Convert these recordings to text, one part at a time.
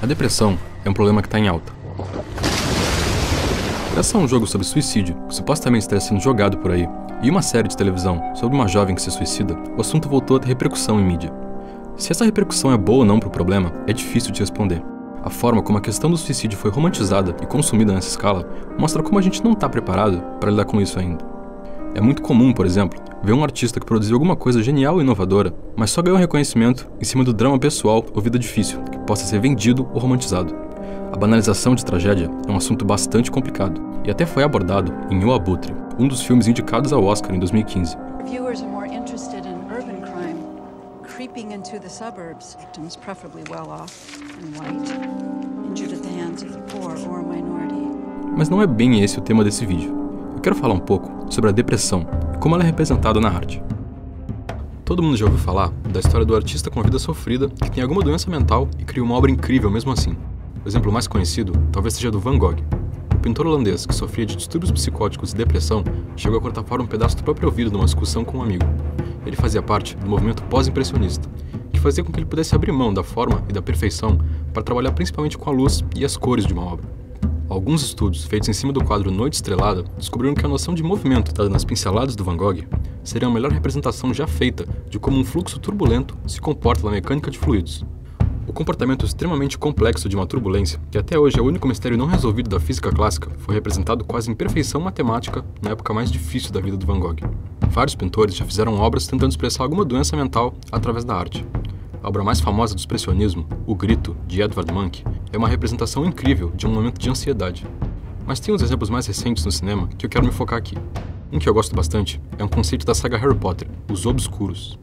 A depressão é um problema que está em alta. Graças a um jogo sobre suicídio, que supostamente estaria sendo jogado por aí, e uma série de televisão sobre uma jovem que se suicida, o assunto voltou a ter repercussão em mídia. Se essa repercussão é boa ou não para o problema, é difícil de responder. A forma como a questão do suicídio foi romantizada e consumida nessa escala mostra como a gente não está preparado para lidar com isso ainda. É muito comum, por exemplo, ver um artista que produziu alguma coisa genial e inovadora, mas só ganhou reconhecimento em cima do drama pessoal ou vida difícil, que possa ser vendido ou romantizado. A banalização de tragédia é um assunto bastante complicado, e até foi abordado em O Abutre, um dos filmes indicados ao Oscar em 2015. Viewers are more interested in urban crime, creeping into the suburbs, victims preferably well off and white, injured at the hands of the poor or minority. Mas não é bem esse o tema desse vídeo. Eu quero falar um pouco sobre a depressão e como ela é representada na arte. Todo mundo já ouviu falar da história do artista com vida sofrida que tem alguma doença mental e cria uma obra incrível mesmo assim. O exemplo mais conhecido talvez seja do Van Gogh. O pintor holandês que sofria de distúrbios psicóticos e depressão chegou a cortar fora um pedaço do próprio ouvido numa discussão com um amigo. Ele fazia parte do movimento pós-impressionista, que fazia com que ele pudesse abrir mão da forma e da perfeição para trabalhar principalmente com a luz e as cores de uma obra. Alguns estudos feitos em cima do quadro Noite Estrelada descobriram que a noção de movimento dada nas pinceladas do Van Gogh seria a melhor representação já feita de como um fluxo turbulento se comporta na mecânica de fluidos. O comportamento extremamente complexo de uma turbulência, que até hoje é o único mistério não resolvido da física clássica, foi representado quase em perfeição matemática na época mais difícil da vida do Van Gogh. Vários pintores já fizeram obras tentando expressar alguma doença mental através da arte. A obra mais famosa do expressionismo, O Grito, de Edvard Munch, é uma representação incrível de um momento de ansiedade. Mas tem uns exemplos mais recentes no cinema que eu quero me focar aqui. Um que eu gosto bastante é um conceito da saga Harry Potter, Os Obscuros.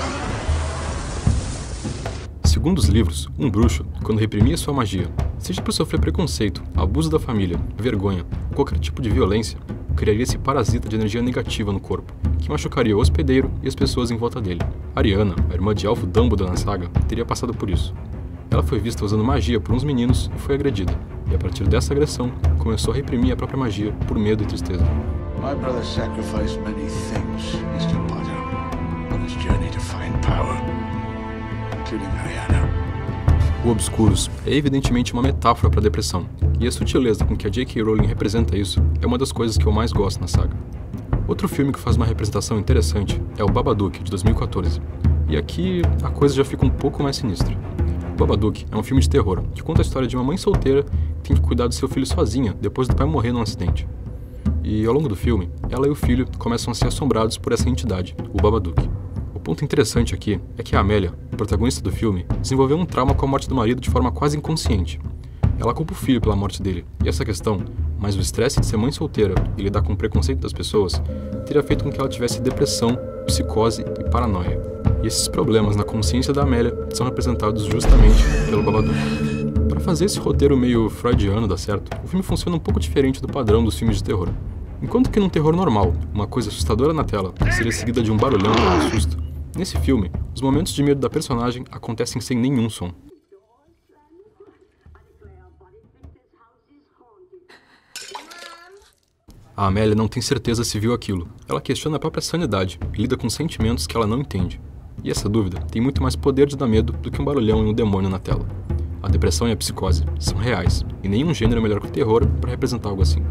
Segundo os livros, um bruxo, quando reprimia sua magia, seja por sofrer preconceito, abuso da família, vergonha ou qualquer tipo de violência, criaria esse parasita de energia negativa no corpo, que machucaria o hospedeiro e as pessoas em volta dele. Ariana, a irmã de Elfo Dumbledore na saga, teria passado por isso. Ela foi vista usando magia por uns meninos e foi agredida, e a partir dessa agressão, começou a reprimir a própria magia por medo e tristeza. My brother sacrificed many things, Mr. Potter, on his journey to find power, including Ariana. O Obscuros é evidentemente uma metáfora para a depressão, e a sutileza com que a J.K. Rowling representa isso é uma das coisas que eu mais gosto na saga. Outro filme que faz uma representação interessante é o Babadook, de 2014, e aqui a coisa já fica um pouco mais sinistra. O Babadook é um filme de terror que conta a história de uma mãe solteira que tem que cuidar do seu filho sozinha depois do pai morrer num acidente. E ao longo do filme, ela e o filho começam a ser assombrados por essa entidade, o Babadook. O ponto interessante aqui é que a Amélia, a protagonista do filme, desenvolveu um trauma com a morte do marido de forma quase inconsciente. Ela culpa o filho pela morte dele, e essa questão, mais o estresse de ser mãe solteira e lidar com o preconceito das pessoas, teria feito com que ela tivesse depressão, psicose e paranoia. E esses problemas na consciência da Amélia são representados justamente pelo Babadook. Para fazer esse roteiro meio freudiano dar certo, o filme funciona um pouco diferente do padrão dos filmes de terror. Enquanto que num terror normal, uma coisa assustadora na tela seria seguida de um barulhão ou um susto, nesse filme, os momentos de medo da personagem acontecem sem nenhum som. A Amélia não tem certeza se viu aquilo. Ela questiona a própria sanidade e lida com sentimentos que ela não entende. E essa dúvida tem muito mais poder de dar medo do que um barulhão e um demônio na tela. A depressão e a psicose são reais, e nenhum gênero é melhor que o terror para representar algo assim.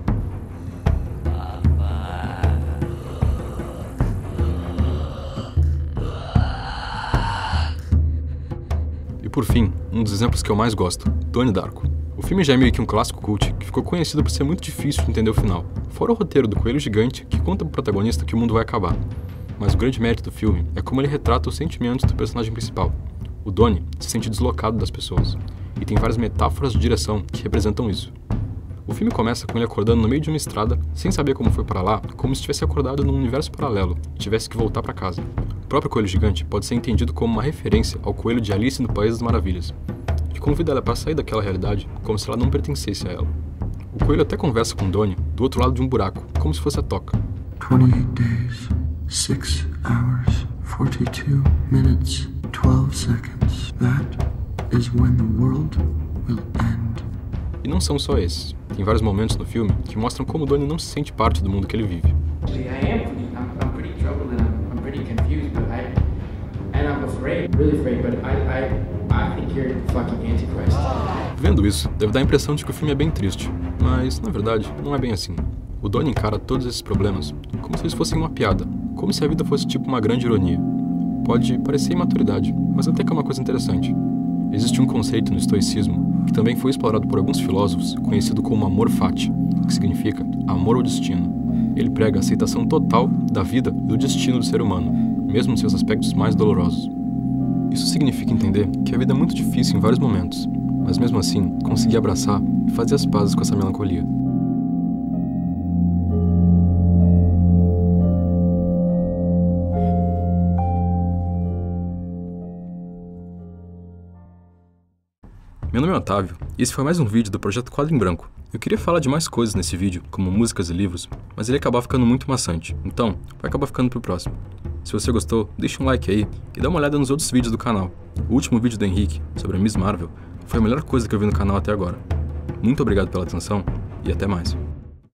E por fim, um dos exemplos que eu mais gosto, Donnie Darko. O filme já é meio que um clássico cult que ficou conhecido por ser muito difícil de entender o final, fora o roteiro do coelho gigante que conta pro protagonista que o mundo vai acabar. Mas o grande mérito do filme é como ele retrata os sentimentos do personagem principal. O Donnie se sente deslocado das pessoas, e tem várias metáforas de direção que representam isso. O filme começa com ele acordando no meio de uma estrada, sem saber como foi para lá, como se tivesse acordado num universo paralelo e tivesse que voltar para casa. O próprio coelho gigante pode ser entendido como uma referência ao coelho de Alice no País das Maravilhas, que convida ela para sair daquela realidade como se ela não pertencesse a ela. O coelho até conversa com Donnie do outro lado de um buraco, como se fosse a toca. 28 days, 6 hours, 42 minutes, 12 seconds. That is when the world will end. E não são só esses. Tem vários momentos no filme que mostram como Donnie não se sente parte do mundo que ele vive. I'm pretty troubled and I'm pretty confused, but I'm afraid, really afraid, but I think you're fucking Antichrist. Vendo isso, deve dar a impressão de que o filme é bem triste, mas, na verdade, não é bem assim. O Donnie encara todos esses problemas como se eles fossem uma piada, como se a vida fosse tipo uma grande ironia. Pode parecer imaturidade, mas até que é uma coisa interessante. Existe um conceito no estoicismo, que também foi explorado por alguns filósofos, conhecido como amor fati, que significa amor ao destino. Ele prega a aceitação total da vida e do destino do ser humano, mesmo nos seus aspectos mais dolorosos. Isso significa entender que a vida é muito difícil em vários momentos, mas mesmo assim, conseguir abraçar e fazer as pazes com essa melancolia. Meu nome é Otávio, e esse foi mais um vídeo do Projeto Quadro em Branco. Eu queria falar de mais coisas nesse vídeo, como músicas e livros, mas ele ia acabar ficando muito maçante, então vai acabar ficando pro próximo. Se você gostou, deixa um like aí e dá uma olhada nos outros vídeos do canal. O último vídeo do Henrique, sobre a Miss Marvel, foi a melhor coisa que eu vi no canal até agora. Muito obrigado pela atenção e até mais.